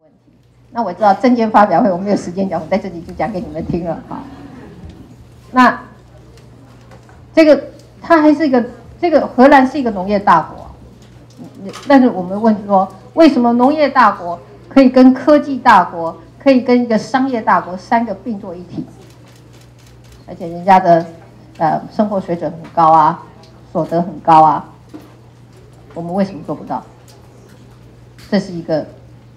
问题。那我知道政见发表会我没有时间讲，我在这里就讲给你们听了哈。那这个它还是一个，这个荷兰是一个农业大国，但是我们问说，为什么农业大国可以跟科技大国，可以跟一个商业大国三个并作一体，而且人家的生活水准很高啊，所得很高啊，我们为什么做不到？这是一个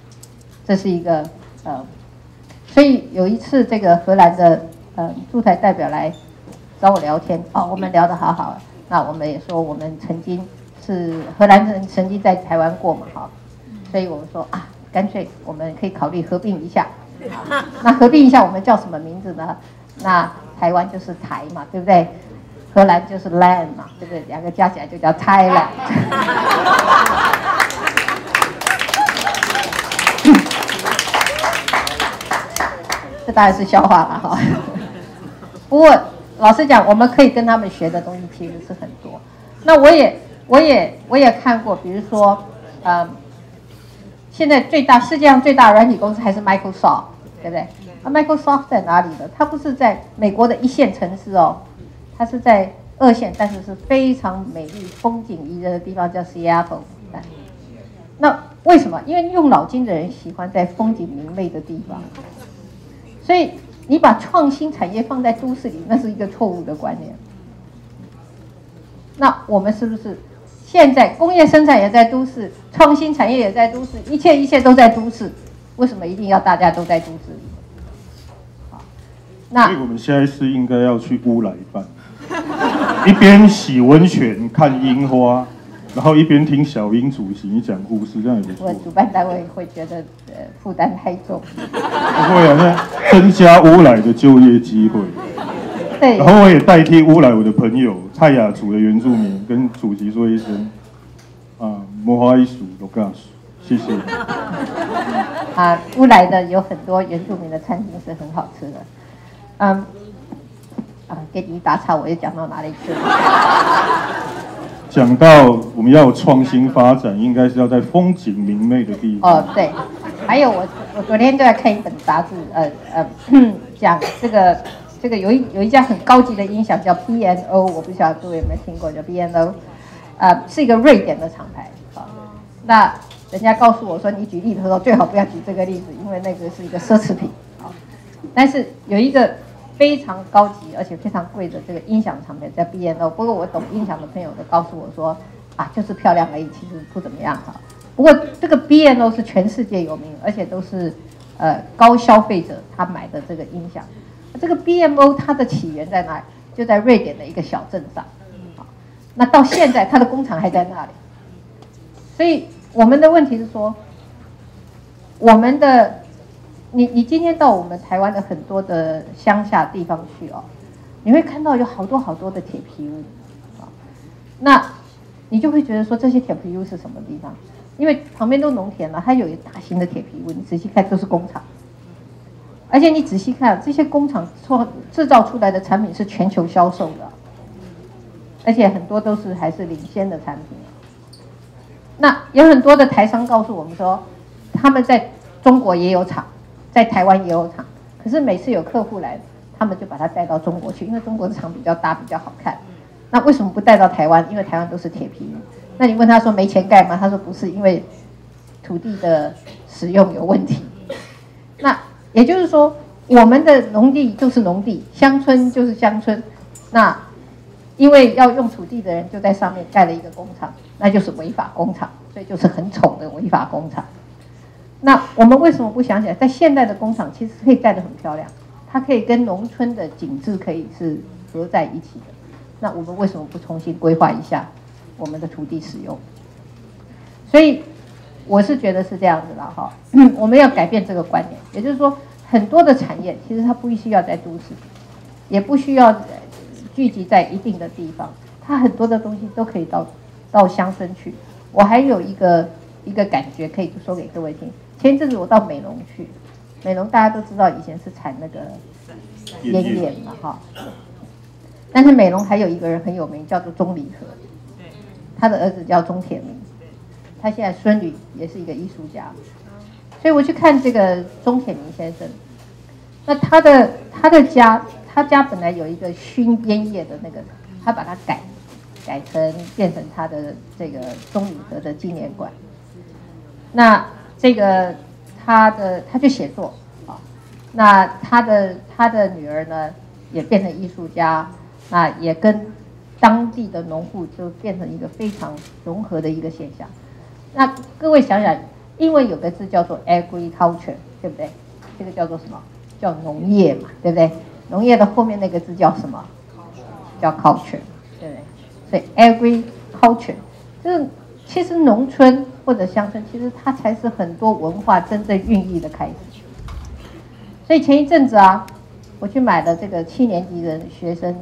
所以有一次这个荷兰的驻台代表来找我聊天，我们聊得好好，那我们也说我们曾经是荷兰人，曾经在台湾过嘛，哈，所以我们说干脆我们可以考虑合并一下，那合并一下我们叫什么名字呢？那台湾就是台嘛，对不对？荷兰就是 land 嘛，对不对？两个加起来就叫 Thailand。这当然是笑话了哈。不过老实讲，我们可以跟他们学的东西其实是很多。那我也看过，比如说，现在世界上最大的软体公司还是 Microsoft， 对不对？Microsoft 在哪里呢？它不是在美国的一线城市哦，它是在2线，但是是非常美丽、风景宜人的地方，叫 Seattle。那为什么？因为用脑筋的人喜欢在风景明媚的地方。所以你把创新产业放在都市里，那是一个错误的观念。那我们是不是现在工业生产也在都市，创新产业也在都市，一切都在都市？为什么一定要大家都在都市里？好，那所以我们现在是应该要去乌来办，一边洗温泉看樱花，然后一边听小英主席讲故事，这样也不错。 我主办单位会觉得负担太重。 不会啊，那增加乌来的就业机会。 对。 然后我也代替乌来我的朋友泰雅族的原住民跟主席说一声，摩花艺术都告诉，谢谢。 乌来的有很多原住民的餐厅是很好吃的。给你一打岔，我又讲到哪里去了？ 讲到我们要有创新发展，应该是要在风景明媚的地方。 对。还有我昨天就在看一本杂志，讲这个有一家很高级的音响叫 B&O， 我不晓得各位有没有听过，叫 B&O， 是一个瑞典的厂牌。那人家告诉我说，你举例的时候最好不要举这个例子，因为那个是一个奢侈品。但是有一个非常高级而且非常贵的这个音响厂牌叫 B&O， 不过我懂音响的朋友都告诉我说，就是漂亮而已，其实不怎么样哈。不过这个 B&O 是全世界有名，而且都是高消费者他买的这个音响。这个 B&O 它的起源在哪里？就在瑞典的一个小镇上。那到现在它的工厂还在那里。所以我们的问题是说，我们的你今天到我们台湾的很多的乡下地方去你会看到有好多的铁皮屋那你就会觉得说这些铁皮屋是什么地方？因为旁边都农田了，它有一大型的铁皮屋，你仔细看都是工厂，而且你仔细看这些工厂制造出来的产品是全球销售的，而且很多都是还是领先的产品。那有很多的台商告诉我们说，他们在中国也有厂，在台湾也有厂，可是每次有客户来，他们就把它带到中国去，因为中国的厂比较大比较好看。那为什么不带到台湾？因为台湾都是铁皮屋。那你问他说没钱盖吗？他说不是，因为土地的使用有问题。那也就是说，我们的农地就是农地，乡村就是乡村。那因为要用土地的人就在上面盖了一个工厂，那就是违法工厂，所以就是很丑的违法工厂。那我们为什么不想起来，在现代的工厂其实可以盖得很漂亮，它可以跟农村的景致可以是合在一起的。那我们为什么不重新规划一下我们的土地使用？所以我是觉得是这样子的哈，我们要改变这个观念，也就是说，很多的产业其实它不需要在都市，也不需要聚集在一定的地方，它很多的东西都可以到乡村去。我还有一个感觉可以说给各位听。前一阵子我到美浓去，美浓大家都知道以前是产那个烟叶嘛哈，但是美浓还有一个人很有名，叫做钟离和，他的儿子叫钟铁明，他现在孙女也是一个艺术家， 所以我去看这个钟铁明先生，那他的家，他家本来有一个熏边叶的那个，他把它变成他的这个钟理和的纪念馆。那这个他就写作啊，那他的女儿呢也变成艺术家，那也跟当地的农户就变成一个非常融合的一个现象。那各位想想，英文有个字叫做 agriculture， 对不对？这个叫做什么？叫农业嘛，对不对？农业的后面那个字叫什么？叫 culture， 对不对？所以 agriculture 就是其实农村或者乡村，其实它才是很多文化真正孕育的开始。所以前一阵子啊，我去买了这个7年级的学生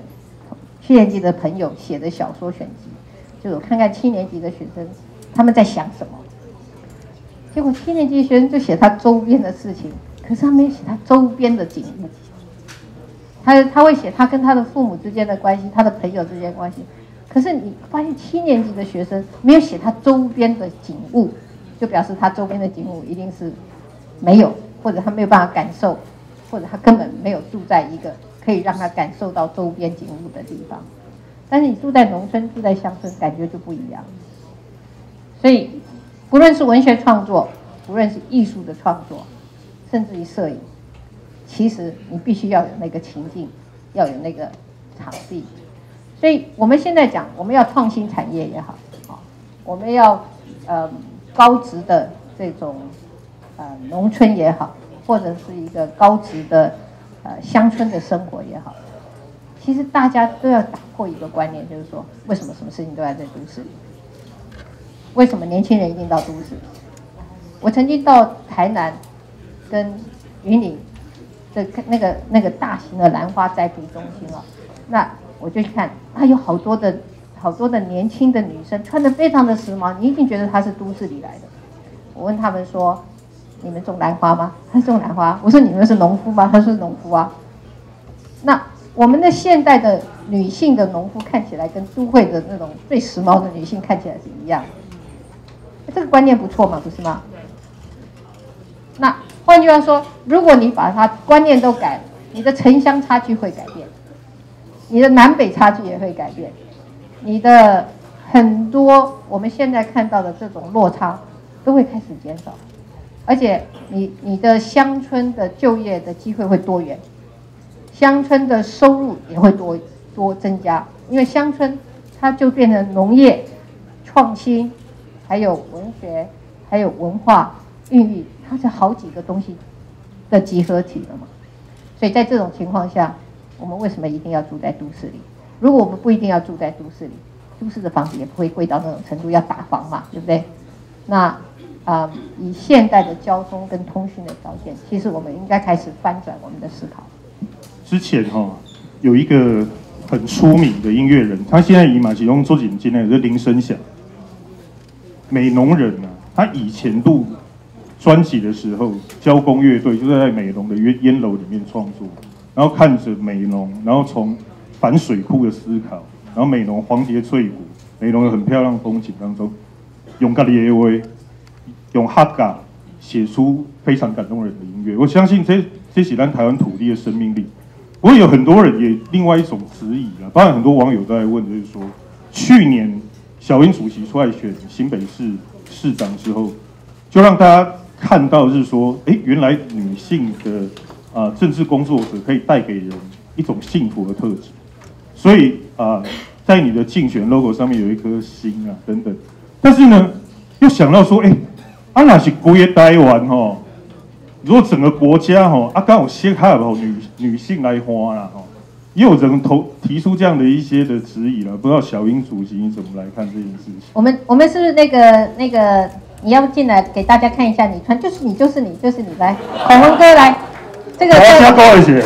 7年级的朋友写的小说选集，就我看看7年级的学生他们在想什么。结果7年级学生就写他周边的事情，可是他没有写他周边的景物。他会写他跟他的父母之间的关系，他的朋友之间的关系。可是你发现7年级的学生没有写他周边的景物，就表示他周边的景物一定是没有，或者他没有办法感受，或者他根本没有住在一个可以让他感受到周边景物的地方。但是你住在农村，住在乡村，感觉就不一样。所以不论是文学创作，不论是艺术的创作，甚至于摄影，其实你必须要有那个情境，要有那个场地。所以我们现在讲，我们要创新产业也好，我们要高质的这种农村也好，或者是一个高质的乡村的生活也好，其实大家都要打破一个观念，就是说，为什么什么事情都要在都市里？为什么年轻人一定到都市？我曾经到台南跟云林的那个大型的兰花栽培中心啊，那我就去看，有好多的年轻的女生穿得非常的时髦，你一定觉得她是都市里来的。我问他们说：“你们种兰花吗？”他种兰花。我说：“你们是农夫吗？”他说：“农夫啊。”那我们的现代的女性的农夫看起来跟都会的那种最时髦的女性看起来是一样的，这个观念不错嘛，不是吗？那换句话说，如果你把它观念都改了，你的城乡差距会改变，你的南北差距也会改变，你的很多我们现在看到的这种落差都会开始减少，而且你的乡村的就业的机会会多元，乡村的收入也会多增加，因为乡村它就变成农业、创新，还有文学，还有文化孕育，它是好几个东西的集合体了嘛。所以在这种情况下，我们为什么一定要住在都市里？如果我们不一定要住在都市里，都市的房子也不会贵到那种程度，要打房嘛，对不对？那以现代的交通跟通讯的条件，其实我们应该开始翻转我们的思考。 之前有一个很出名的音乐人，他现在以马其中做引进的是林生祥，美浓人啊。他以前录专辑的时候，交工乐队就在美浓的烟楼里面创作，然后看着美浓，然后从反水库的思考，然后美浓黄蝶翠谷，美浓有很漂亮的风景当中，用自己的话，用客家写出非常感动人的音乐。我相信这是咱台湾土地的生命力。不过有很多人也另外一种质疑啊，当然很多网友都在问，就是说，去年小英主席出来选新北市市长之后，就让大家看到是说，原来女性的政治工作者可以带给人一种幸福的特质。所以在你的竞选 logo 上面有一颗心啊等等。但是呢，又想到说，那是规个台湾如果整个国家刚好先还有女性来花啦也有人提出这样的一些的质疑了，不知道小英主席你怎么来看这件事情？ 我们是不是那个你要进来给大家看一下，你穿就是你来，孔宏哥来，这个加高一些。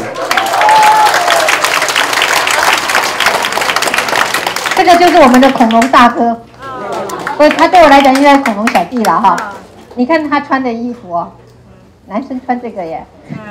这个就是我们的恐龙大哥，他对我来讲应该是恐龙小弟了哈。你看他穿的衣服男生穿这个耶，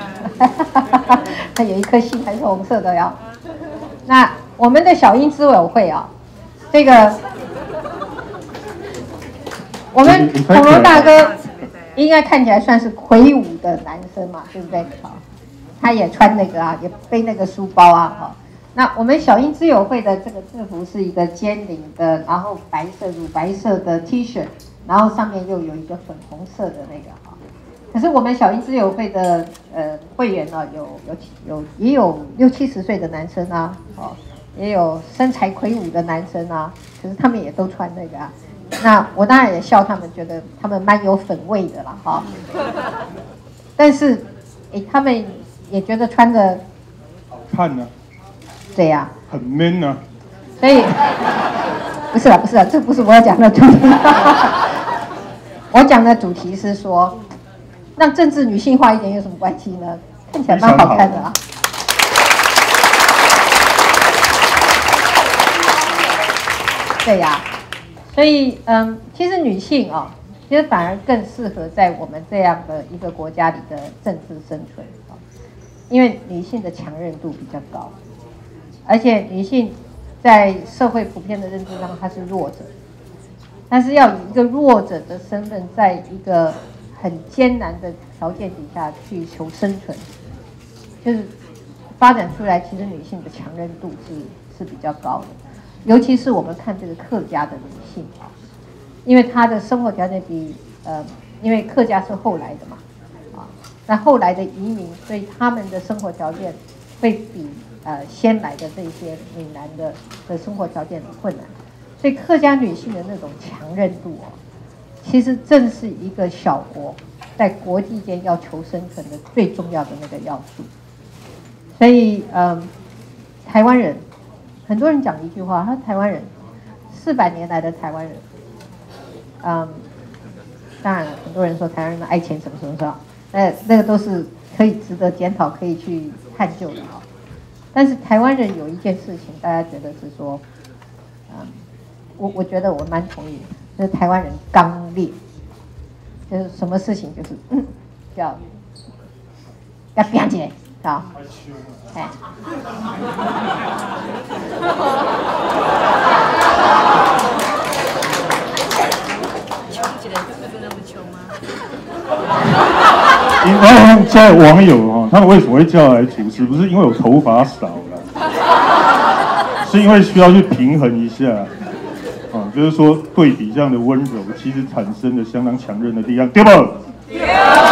他有一颗心还是红色的呀。那我们的小英资委会这个我们恐龙大哥应该看起来算是魁梧的男生嘛，对不对？好，他也穿那个啊，也背那个书包啊，好。那我们小英之友会的这个制服是一个尖领的，然后乳白色的 T 恤，然后上面又有一个粉红色的那个哈。可是我们小英之友会的会员呢，也有60-70岁的男生啊，哦，也有身材魁梧的男生啊，可是他们也都穿那个啊。那我当然也笑他们，觉得他们蛮有粉味的啦，哈。但是，他们也觉得穿着好看呢。 对呀， 很 man 啊。 所以不是啦，这不是我要讲的主题。我讲的主题是说，让政治女性化一点有什么关系呢？看起来蛮好看的啊。对呀，所以其实女性啊，其实反而更适合在我们这样的一个国家里的政治生存啊，因为女性的强韧度比较高。而且女性在社会普遍的认知上，她是弱者，但是要以一个弱者的身份，在一个很艰难的条件底下去求生存，就是发展出来，其实女性的强韧度是比较高的。尤其是我们看这个客家的女性啊，因为她的生活条件因为客家是后来的嘛，啊，那后来的移民，所以他们的生活条件会比先来的这些闽南的生活条件很困难，所以客家女性的那种强韧度哦，其实正是一个小国在国际间要求生存的最重要的那个要素。所以台湾人，很多人讲一句话，他台湾人400年来的台湾人，当然很多人说台湾人的爱钱什么什么什么，那个都是可以值得检讨、可以去探究的哈。但是台湾人有一件事情，大家觉得是说，我觉得我蛮同意的，就是台湾人刚烈，就是什么事情就是要拼起来，好，哎， 穷起来真的那么穷吗？ 然后现在网友哈，他们为什么会叫来主持？不是因为我头发少了，是因为需要去平衡一下，就是说对比这样的温柔，其实产生了相当强韧的力量，对不？对。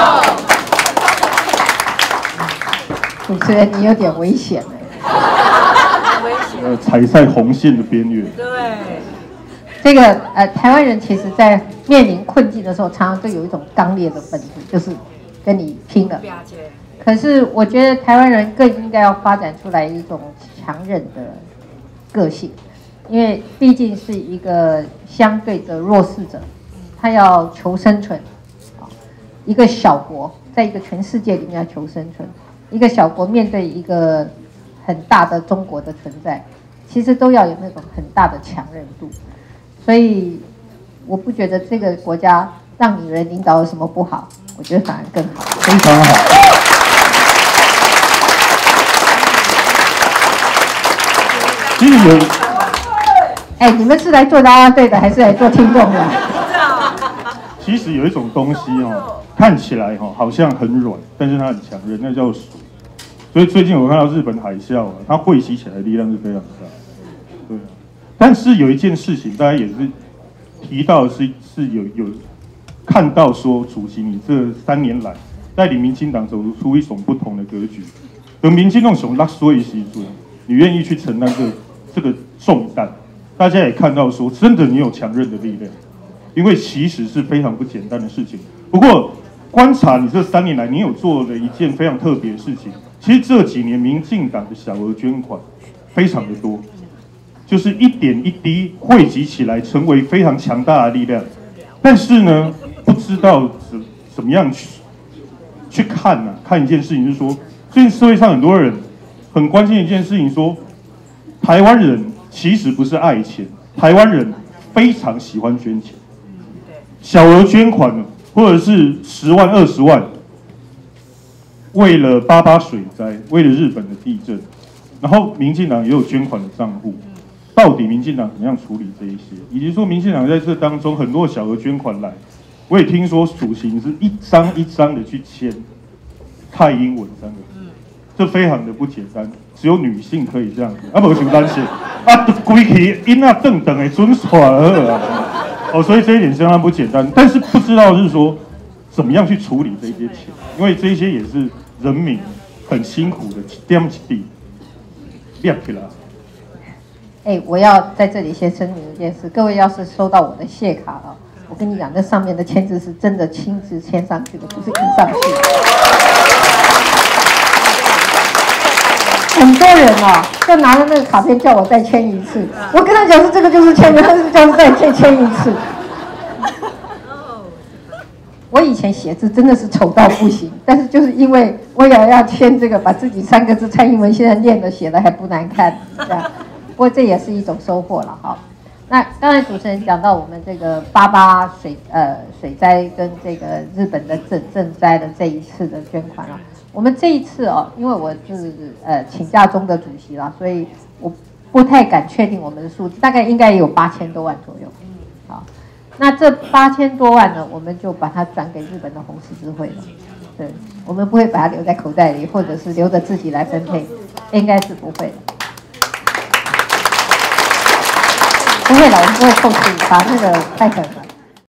主持人，你有点危险很危险。 踩在红线的边缘。 对。 这个台湾人其实在面临困境的时候，常常都有一种刚烈的本质，就是跟你拼了。可是我觉得台湾人更应该要发展出来一种强韧的个性，因为毕竟是一个相对的弱势者，他要求生存。一个小国在一个全世界里面要求生存，一个小国面对一个很大的中国的存在，其实都要有那种很大的强韧度。所以我不觉得这个国家让女人领导有什么不好，我觉得反而更好， 非常好。其实有， 你们是来做啦啦队的，还是来做听众的？ 其实有一种东西哦，看起来好像很软，但是它很强韧，那叫水。所以最近我看到日本海啸它汇集起来的力量是非常大。对。但是有一件事情，大家也是提到是有看到说，主席你这3年来带领民进党走出一种不同的格局。等民进党熊拉所以时准，你愿意去承担这个重担，大家也看到说，真的你有强韧的力量，因为其实是非常不简单的事情。不过观察你这3年来，你有做了一件非常特别的事情。其实这几年民进党的小额捐款非常的多。就是一点一滴汇集起来，成为非常强大的力量。但是呢，不知道怎么样去看呢？看一件事情，就是说，最近社会上很多人很关心一件事情，说台湾人其实不是爱钱，台湾人非常喜欢捐钱，小额捐款或者是10万、20万，为了88水灾，为了日本的地震，然后民进党也有捐款的账户。到底民进党怎么样处理这一些？以及说民进党在这当中很多小额捐款来， 我也听说主席是一张一张的去签蔡英文3个字，这非常的不简单，只有女性可以这样子，啊，不想担心，啊，规气因啊等等的准耍了啊，哦，所以这一点相当不简单，但是不知道是说怎么样去处理这些钱，因为这些也是人民很辛苦的一点一滴练起来。 我要在这里先声明一件事，各位要是收到我的谢卡了，我跟你讲，那上面的签字是真的亲自签上去的，不是印上去的。很多人就拿着那个卡片叫我再签一次，我跟他讲说这个就是签名，他是叫再签一次。我以前写字真的是丑到不行，但是就是因为我也要签这个，把自己3个字蔡英文现在念的写的还不难看，这样。不过这也是一种收获了哈。那刚才主持人讲到我们这个88水灾跟这个日本的震灾的这一次的捐款啊，我们这一次因为我是请假中的主席啦，所以我不太敢确定我们的数字，大概应该也有8000多万左右。好，那这8000多万呢，我们就把它转给日本的红十字会了。对，我们不会把它留在口袋里，或者是留着自己来分配，应该是不会的。不会了，我们不会扣除，把那个太狠了。